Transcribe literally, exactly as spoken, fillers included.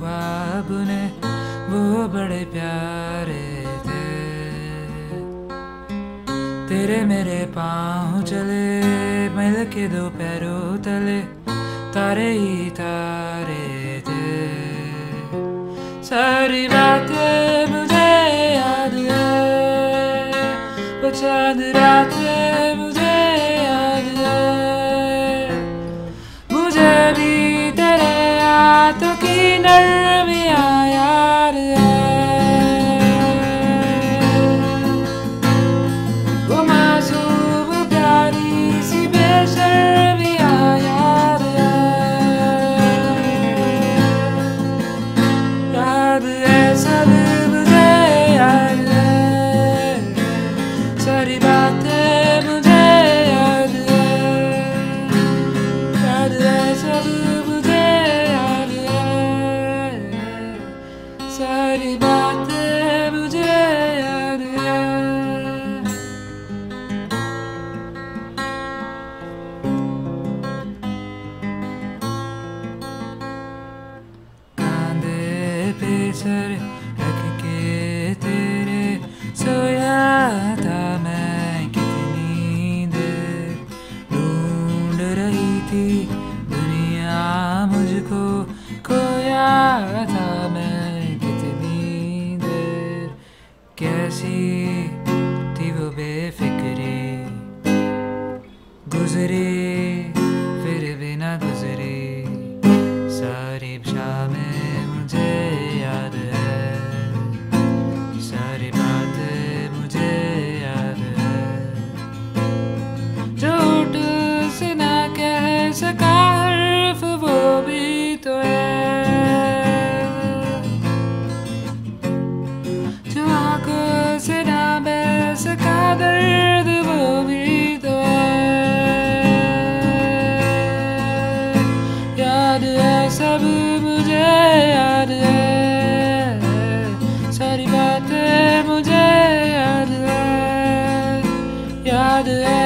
ख्वाब ने वो बड़े प्यारे थे। तेरे मेरे पाँव चले मिल के दो पैरों तले, तारे ही तारे थे। सारी बातें मुझे याद है, वो चांद रातें मुझे याद है। मुझे भी तेरे हाथों की नरमियाँ याद है। वो मासूम प्यारी सी बेशर्मियाँ याद है। याद है सब मुझे याद है, सारी बातें मुझे याद है। याद है सब मुझे याद है, सारी बातें मुझे याद है। कांधे पे सर रख के तेरे सोया था मैं कितनी देर। ढूंढ रही थी दुनिया मुझको, खोया था मैं कितनी देर। कैसी थी वो बेफिक्री, गुजरी फिर भी ना गुजरी। सारी शामें मुझे याद है, सारी बातें मुझे याद है। जो होठ से ना कह सका हर्फ वो भी तो है। जो आंखों से ना बह सका दर्द वो भी तो है। याद है सब मुझे याद है, सारी बातें मुझे याद है। याद है